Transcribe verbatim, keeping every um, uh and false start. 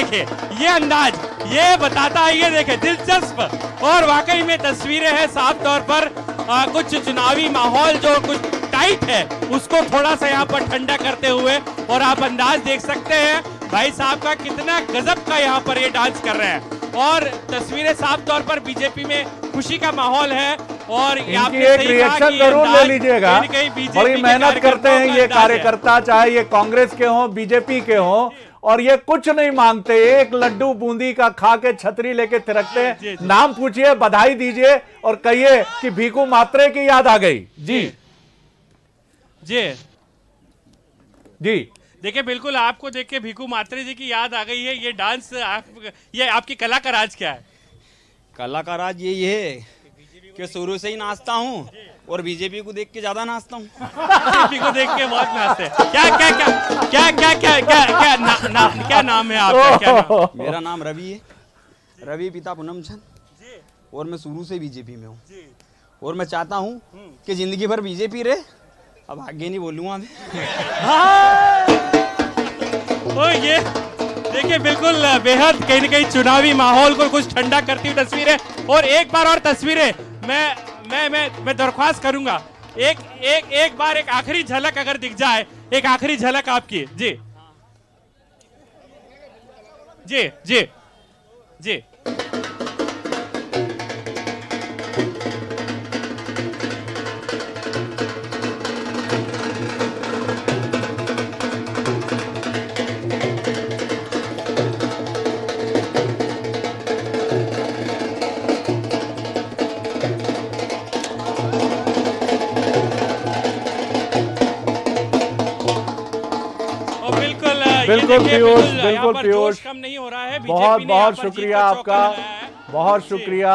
देखिए ये अंदाज, ये बताता है, ये देखे दिलचस्प। और वाकई में तस्वीरें हैं साफ तौर पर आ, कुछ चुनावी माहौल जो कुछ टाइट है उसको थोड़ा सा यहाँ पर ठंडा करते हुए, और आप अंदाज देख सकते हैं भाई साहब का कितना गजब का यहाँ पर ये डांस कर रहे हैं। और तस्वीरें साफ तौर पर बीजेपी में खुशी का माहौल है। और इनकी एक रिएक्शन जरूर ले लीजिएगा, बड़ी मेहनत करते हैं ये कार्यकर्ता, चाहे ये कांग्रेस के हों बीजेपी के हों, और ये कुछ नहीं मांगते, एक लड्डू बूंदी का खा के छतरी लेके थिरकते हैं। नाम पूछिए, बधाई दीजिए और कहिए कि भीखू मात्रे की याद आ गई। जी जी जी देखिए, बिल्कुल आपको देख के भीखू मात्रे जी की याद आ गई है। ये डांस आप, ये आपकी कला का राज क्या है? कला का राज यही है कि शुरू से ही नाचता हूँ और बीजेपी को देख के ज्यादा नाचता हूँ। बीजेपी को देख के बहुत नाचते हैं। क्या क्या क्या क्या क्या क्या क्या क्या ना, ना, क्या नाम है आपका? क्या नाम? मेरा नाम रवि है, रवि पिता पूनम चंद, और मैं शुरू से बीजेपी में हूँ और मैं चाहता हूँ कि जिंदगी भर बीजेपी रहे। अब आगे नहीं बोलूँगा मैं। ओ ये देखिए, बिल्कुल बेहद कहीं न कहीं चुनावी माहौल को कुछ ठंडा करती हुई तस्वीरें। और एक बार और तस्वीरें मैं मैं मैं मैं दरख्वास्त करूंगा, एक एक एक बार एक आखिरी झलक अगर दिख जाए, एक आखिरी झलक आपकी। जी जी जी जी बिल्कुल पीयूष, बिल्कुल पीयूष, कम नहीं हो रहा है। बहुत बहुत शुक्रिया आपका, बहुत शुक्रिया।